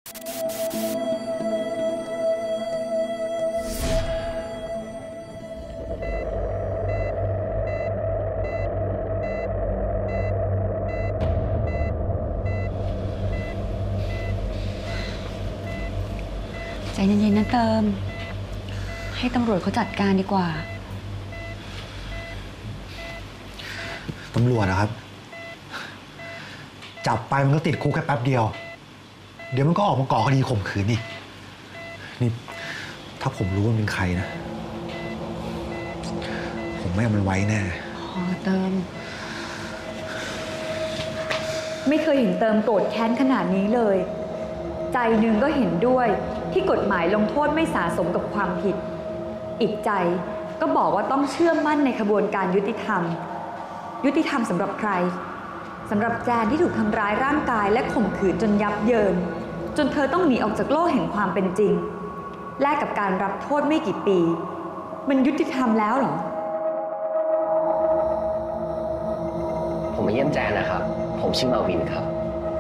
ใจเย็นๆนะเติมให้ตำรวจเขาจัดการดีกว่าตำรวจนะครับจับไปมันก็ติดคุกแค่แป๊บเดียวเดี๋ยวมันก็ออกมาก่อคดีข่มขืนนี่ถ้าผมรู้ว่ามันเป็นใครนะผมไม่เอามันไว้แน่เติมไม่เคยเห็นเติมโกรธแค้นขนาดนี้เลยใจหนึ่งก็เห็นด้วยที่กฎหมายลงโทษไม่สะสมกับความผิดอีกใจก็บอกว่าต้องเชื่อมั่นในกระบวนการยุติธรรมสำหรับใครสำหรับแจนที่ถูกทำร้ายร่างกายและข่มขืนจนยับเยินจนเธอต้องหนีออกจากโลกแห่งความเป็นจริงแลกกับการรับโทษไม่กี่ปีมันยุติธรรมแล้วเหรอผมมาเยี่ยมแจนนะครับผมชื่อมาวินครับ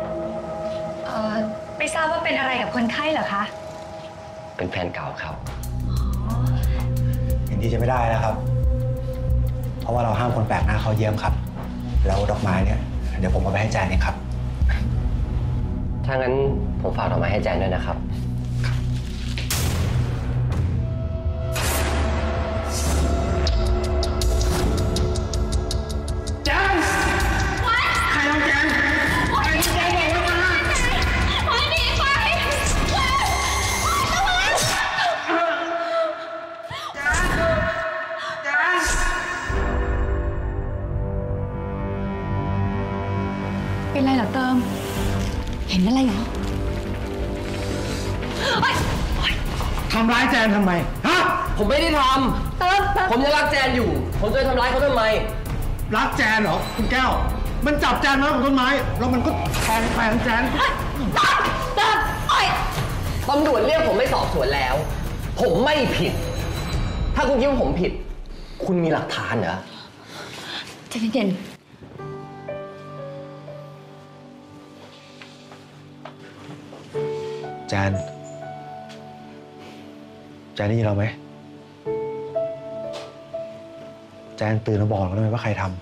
ไม่ทราบว่าเป็นอะไรกับคนไข้เหรอคะเป็นแฟนเก่าครับอย่างที่จะไม่ได้นะครับเพราะว่าเราห้ามคนแปลกหน้าเข้าเยี่ยมครับแล้วดอกไม้เนี่ยเดี๋ยวผมเอาไปให้แจนเองครับถ้างั้นผมฝากดอกไม้ให้แจนด้วยนะครับเป็นไรเหรอเติมเห็นอะไรเหรอทำร้ายแจนทำไมฮะผมไม่ได้ทำเติมผมยังรักแจนอยู่ผมจะทำร้ายเขาทำไมรักแจนเหรอคุณแก้วมันจับแจนมาของต้นไม้แล้วมันก็แทงแจนตำรวจเรียกผมไม่สอบสวนแล้วผมไม่ผิดถ้าคุณคิดว่าผมผิดคุณมีหลักฐานเหรอใจเย็นแจนได้ยินเราไหมแจนตื่นมาบอกเราได้ไหมว่าใครทำ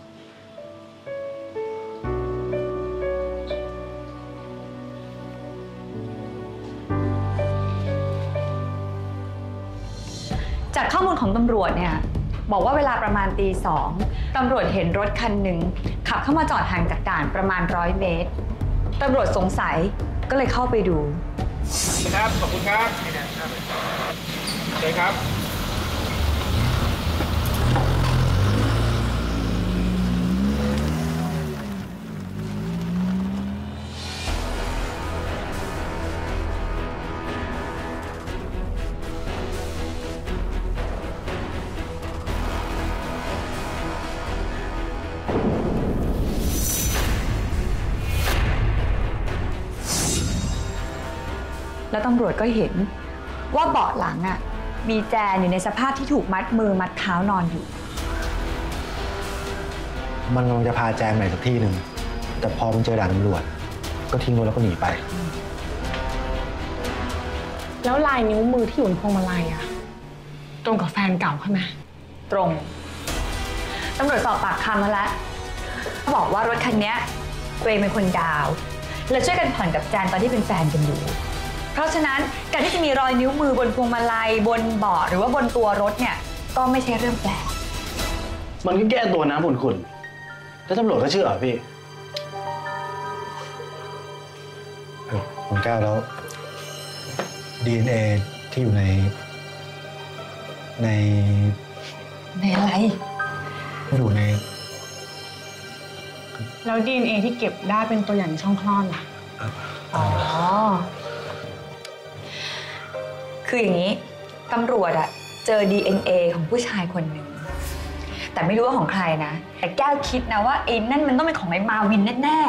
จากข้อมูลของตำรวจเนี่ยบอกว่าเวลาประมาณตี 2ตำรวจเห็นรถคันหนึ่งขับเข้ามาจอดห่างจากด่านประมาณ100 เมตรตำรวจสงสัยก็เลยเข้าไปดูครับขอบคุณครับเชิญครับแล้วตำรวจก็เห็นว่าเบาะหลังอ่ะมีแจนอยู่ในสภาพที่ถูกมัดมือมัดเท้านอนอยู่มันกำลังจะพาแจนไปสักที่หนึ่งแต่พอมันเจอด่านตำรวจก็ทิ้งรถแล้วก็หนีไปแล้วลายนิ้วมือที่อยู่บนพวงมาลัยอะตรงกับแฟนเก่าใช่ไหมตรงตำรวจสอบปากคำมาแล้วบอกว่ารถคันนี้ตัวเองเป็นคนดาวและช่วยกันผ่อนกับแจนตอนที่เป็นแฟนกันอยู่เพราะฉะนั้นการที่จะมีรอยนิ้วมือบนพวงมาลัยบนเบาะหรือว่าบนตัวรถเนี่ยก็ไม่ใช่เรื่องแปลกมันก็แก้ตัวน้ำขุ่นแล้วตำรวจก็เชื่อพี่คุณแก้วแล้ว DNA ที่อยู่ในอะไรอยู่ในแล้ว DNA ที่เก็บได้เป็นตัวอย่างช่องคลอดล่ะอ๋อคืออย่างนี้ตำรวจอะเจอ DNA ของผู้ชายคนหนึ่งแต่ไม่รู้ว่าของใครนะแต่แก้วคิดนะว่าไอ้นั่นมันต้องเป็นของไอ้มาวินแน่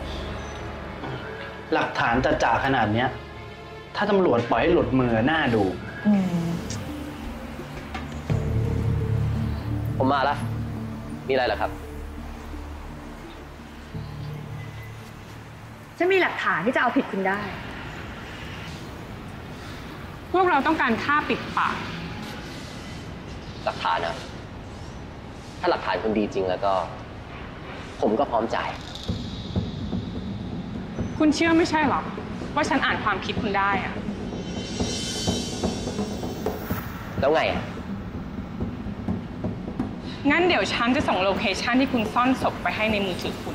ๆหลักฐานจะจ่าขนาดเนี้ยถ้าตำรวจปล่อยให้หลุดมือน่าดูผมมาแล้วมีอะไรเหรอครับฉันมีหลักฐานที่จะเอาผิดคุณได้พวกเราต้องการค่าปิดปากหลักฐานนะถ้าหลักฐานคุณดีจริงแล้วก็ ผมก็พร้อมจ่ายคุณเชื่อไม่ใช่หรอว่าฉันอ่านความคิดคุณได้อะแล้วไงอะงั้นเดี๋ยวฉันจะส่งโลเคชันที่คุณซ่อนศพไปให้ในมือถือคุณ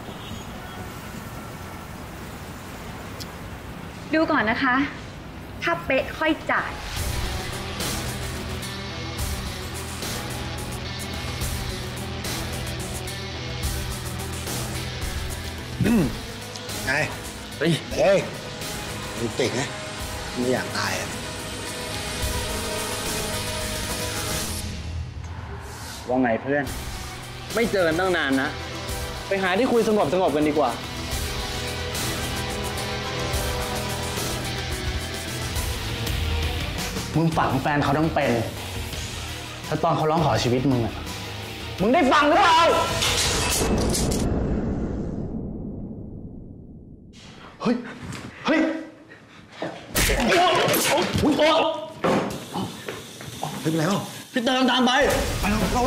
ดูก่อนนะคะ ถ้าเป๊ะค่อยจ่ายไงเฮ้ยเฮ้ยมึงติดนะไม่อยากตายอ่ะว่าไงเพื่อน ไม่เจอกันตั้งนานนะ ไปหาที่คุยสงบกันดีกว่า มึงฝังแฟนเขาต้องเป็นแล้วตอนเขาร้องขอชีวิตมึงอะมึงได้ฟังหรือเปล่า เฮ้ย เฮ้ยโอ้ยโอ้ไม่เป็นไรหรอพี่เติมตามไปไปเรา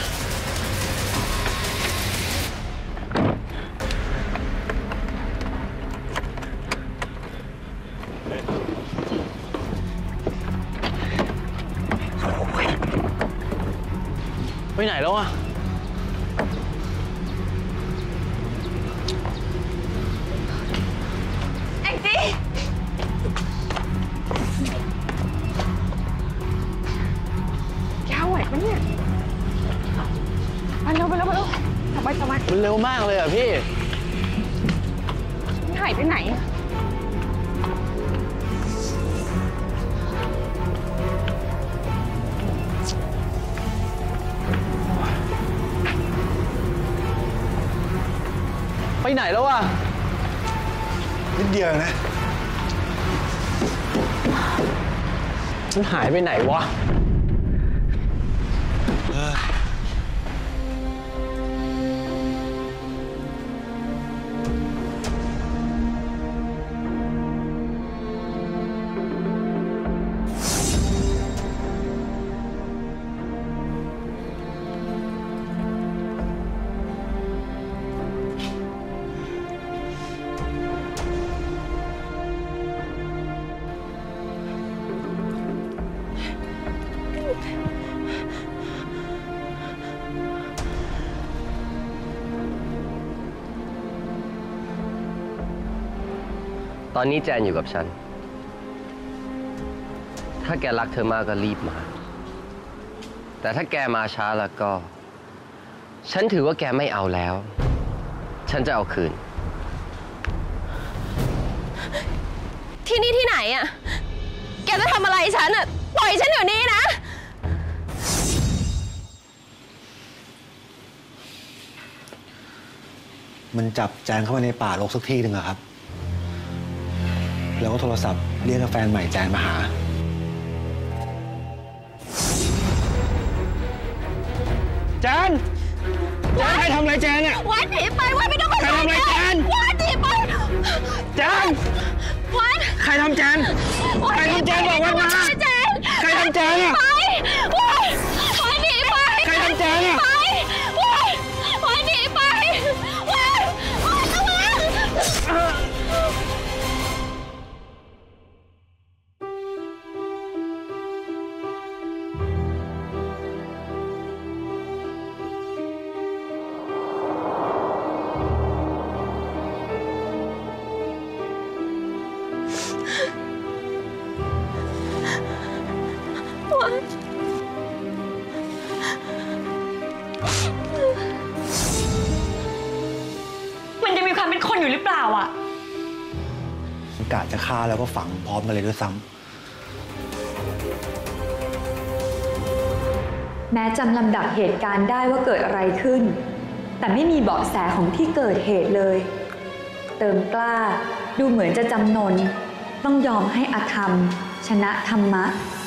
ไปไหนแล้วอะแองจี้แกไหวปะเนี่ยไปเร็วสบายมันเร็วมากเลยอะพี่หายไปไหนไปไหนแล้วอะนิดเดียวนะมันหายไปไหนวะตอนนี้แจนอยู่กับฉัน ถ้าแกรักเธอมากก็รีบมา แต่ถ้าแกมาช้าแล้วก็ ฉันถือว่าแกไม่เอาแล้ว ฉันจะเอาคืนที่นี่ที่ไหนอะแกจะทำอะไรฉันอะปล่อยฉันเดี๋ยวนี้นะมันจับแจนเข้ามาในป่ารกสักที่หนึ่งอะครับ แล้วก็โทรศัพท์เรียกแฟนใหม่แจนมาหาแจนใครทำอะไรแจนอะวัดหนีไปวัดไม่ต้องมาใครทำอะไรแจนวัดหนีไปแจนวัดใครทำแจน ใครทำแจนบอกว่ามาแจนใครทำแจนอะไปวัดหนีไปใครทำแจนอะไปวัดหนีไปวัดระวังมันยังมีความเป็นคนอยู่หรือเปล่าอ่ะกะจะฆ่าแล้วก็ฝังพร้อมกันเลยด้วยซ้แม้จำลำดับเหตุการณ์ได้ว่าเกิดอะไรขึ้น แต่ไม่มีเบาะแสของที่เกิดเหตุเลย เติมกล้าดูเหมือนจะจำนนต้องยอมให้อธรรม ชนะธรรมะำ